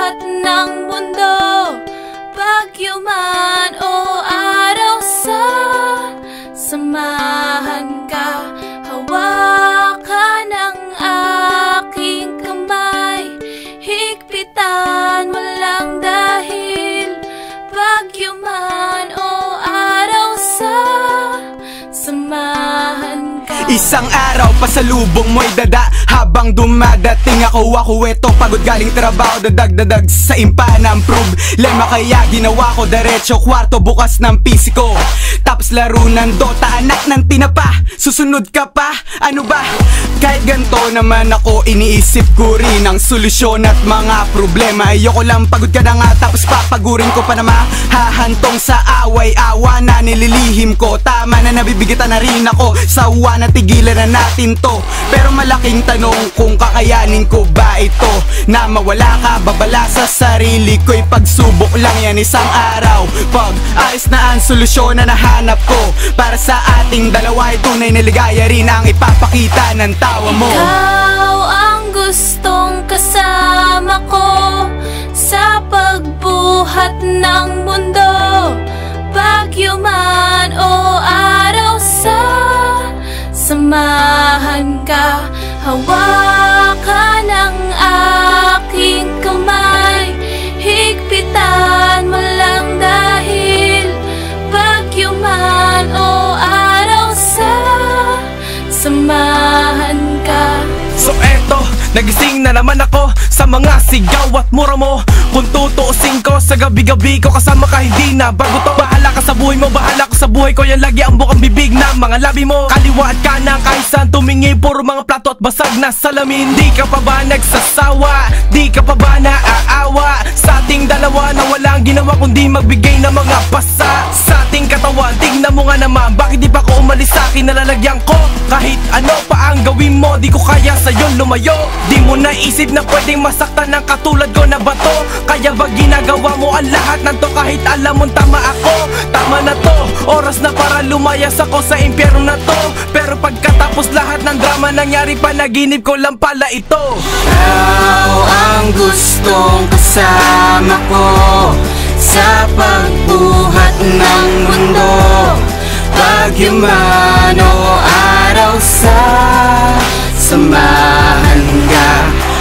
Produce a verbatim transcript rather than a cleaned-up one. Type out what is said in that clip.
pagbuhat ng mundo, bagyo man o araw sa samahan ka. Hawakan ang aking kamay, higpitan walang dahil, bagyo man o araw sa samahan ka. Isang araw pasalubong mo'y dada, habang dumadating ako, ako eto pagod galing trabaho, dadag-dadag sa impa ng problema. Kaya ginawa ko diretso kwarto, bukas ng P C ko, tapos laro ng Dota, anak ng tinapa. Susunod ka pa? Ano ba? Kahit ganto naman ako, iniisip ko rin ang solusyon at mga problema. Ayoko lang pagod ka na nga, tapos papagurin ko pa na mahahantong sa away-awa na nililihim ko. Tama na, nabibigatan na rin ako, sawa na, tigilan na natin to. Pero malaking tanong kung kakayanin ko ba ito, na mawala ka, babala sa sarili ko'y pagsubok lang yan. Isang araw, pag ayos na ang solusyon na nahanap ko, para sa ating dalawa ay tunay na ligaya rin ang ipapakita ng tawa mo. Ikaw ang gustong kasama ko sa pagbuhat ng mundo, bagyo man o araw sa samahan ka. Hawakan ang aking kamay, higpitan mo lang dahil, bagyo man o araw sa samahan ka. So eto, nagising na naman ako sa mga sigaw at mura mo. Kung tutuusin ko, sa gabi-gabi ko kasama ka, hindi na bago to. Bahala ka sa buhay mo, bahala ko sa buhay ko, yan lagi ang bukang bibig na mga labi mo. Kaliwa at kanan, kahit saan tumingi, puro mga plato at basag na salamin. Di ka pa ba nagsasawa? Di ka pa ba naaawa sa ating dalawa na walang ginawa kundi magbigay ng mga pasa sa ating katawan? Tingnan mo nga naman, bakit di pa ko umalis sa akin? Nalalagyan ko kahit ano pa ang gawin mo, di ko kaya sa'yo lumayo. Di mo naisip na pwedeng masaktan ng katulad ko na bato, kaya ba ginagawa mo ang lahat ng to kahit alam mong tama ako? Tama na to, oras na para lumayas ako sa impyerno na to. Pero pagkatapos lahat ng drama nangyari, panaginip ko lang pala ito. Ikaw ang gustong kasama ko sa pagbuhat ng mundo, bagyo man o araw sa samahan ka.